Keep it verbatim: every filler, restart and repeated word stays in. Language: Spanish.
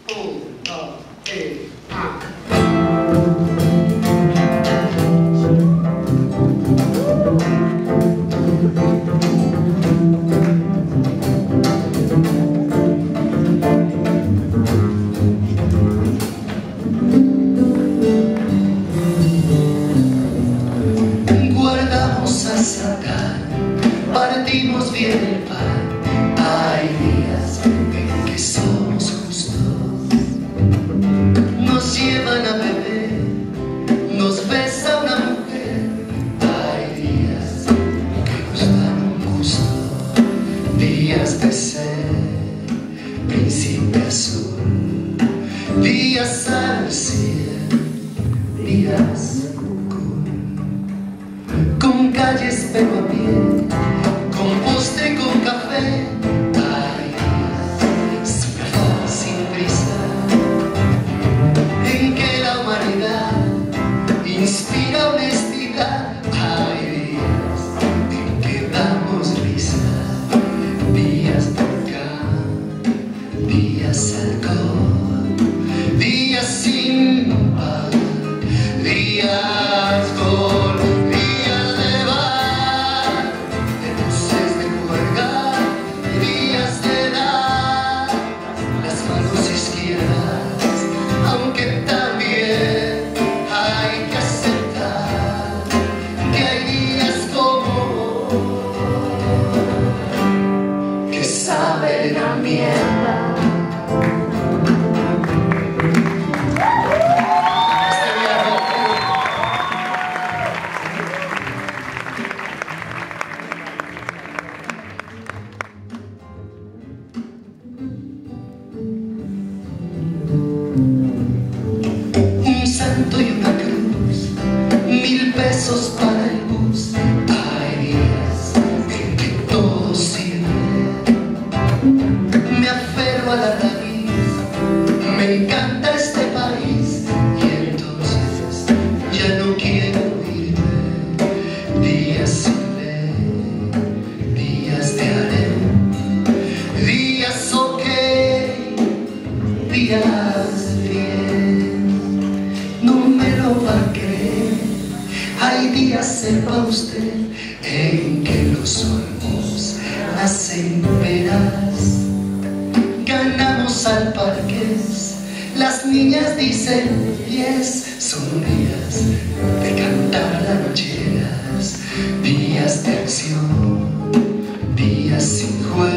Un, dos, tres, ah. Guardamos a sacar, partimos bien el pan. Hay días en que somos justos, nos llevan a beber, nos besa una mujer. Hay días que nos dan un gusto, días de ser príncipe azul, días al cielo, días con calles pero a pie, con postre, con café. Hay días sin afán, sin prisa, en que la humanidad inspira honestidad. Hay días en que damos risa, días de acá, días alcohol, días sin pan, días con saben a mierda. Un santo y una cruz, mil pesos para el bus. Hay días en que todo sirve. Me aferro a la raíz, me encanta este país, y entonces ya no quiero irme. Días sin ley, días de harem, días ok, días bien. No me lo va a creer, hay días, sepa usted, en que los olmos hacen peras. Ganamos al parqués, las niñas dicen yes. Son días de cantar rancheras, días de acción, días sin juego.